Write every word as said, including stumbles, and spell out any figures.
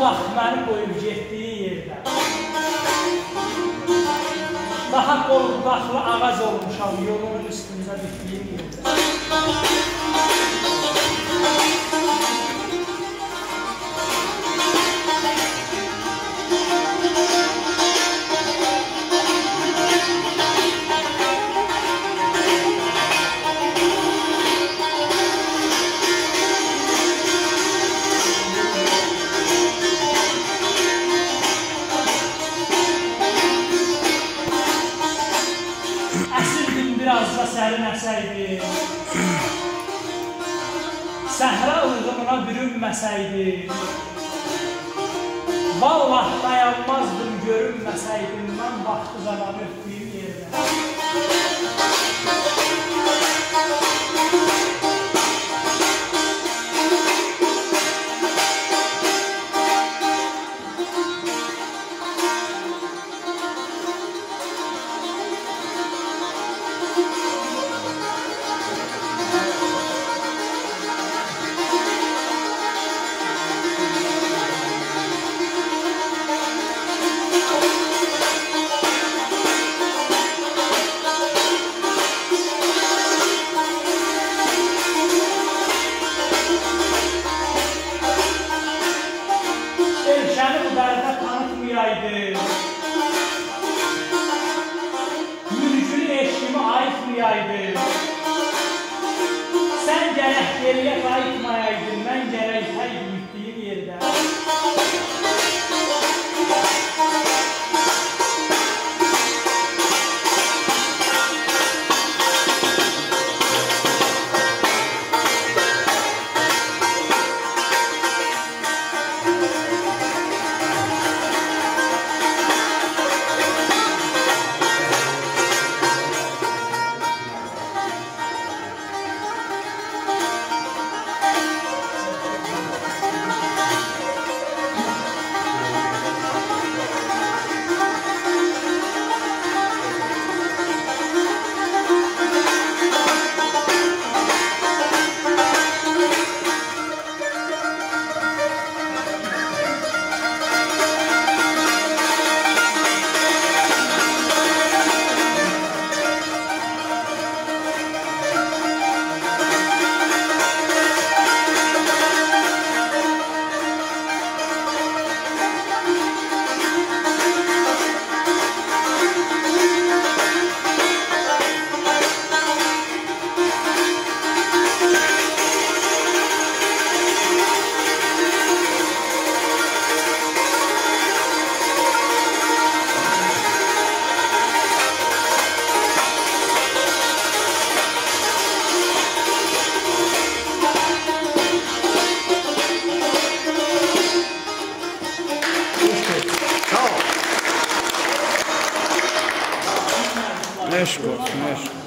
vaxt məni qoyub getdiyi yerdə daha qorqaqlı ağac olmuşam yolunun üstündə bitdiyim yerdə. Biraz da sərin əsəydi, səhra ılğımına bürünməsəydi, vallah dayanmazdım görünməsəydim mən vaxtı zaman ötdüyüm yerdə. Ölkəni bu dərdə tanıtmayaydı, mülkünü eşkimi ayıtmayaydı, sən gərək geriyə qayıtmayaydın, mən gərək hər gitdiyim yerdə. Meşk olsun, meşk.